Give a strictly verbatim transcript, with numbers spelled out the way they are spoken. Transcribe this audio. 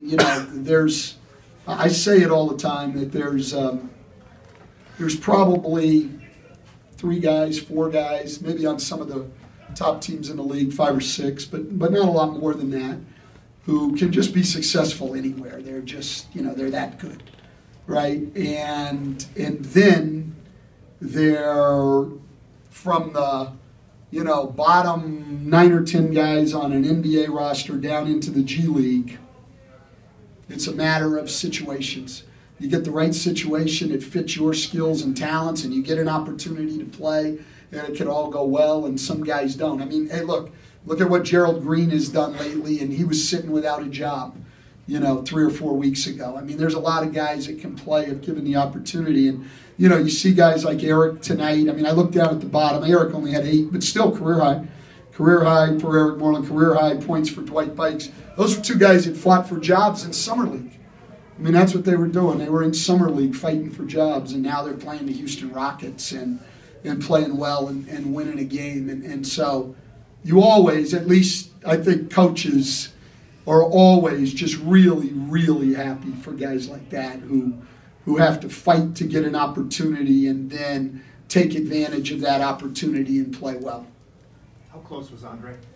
You know, there's, I say it all the time that there's, um, there's probably three guys, four guys, maybe on some of the top teams in the league, five or six, but but not a lot more than that, who can just be successful anywhere. They're just, you know, they're that good, right? And and then they're from the, you know, bottom nine or ten guys on an N B A roster down into the G League. It's a matter of situations. You get the right situation, it fits your skills and talents, and you get an opportunity to play, and it can all go well, and some guys don't. I mean, hey, look, look at what Gerald Green has done lately, and he was sitting without a job, you know, three or four weeks ago. I mean, there's a lot of guys that can play if given the opportunity, and, you know, you see guys like Eric tonight. I mean, I looked down at the bottom. Eric only had eight, but still career high. Career high for Eric Moreland, career high points for Dwight Bikes. Those were two guys that fought for jobs in Summer League. I mean, that's what they were doing. They were in Summer League fighting for jobs, and now they're playing the Houston Rockets and, and playing well and, and winning a game. And, and so you always, at least I think coaches are always just really, really happy for guys like that who, who have to fight to get an opportunity and then take advantage of that opportunity and play well. How close was Andre?